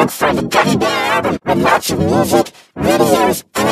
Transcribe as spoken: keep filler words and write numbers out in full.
Look for the Gummy Bear album with lots of music, videos,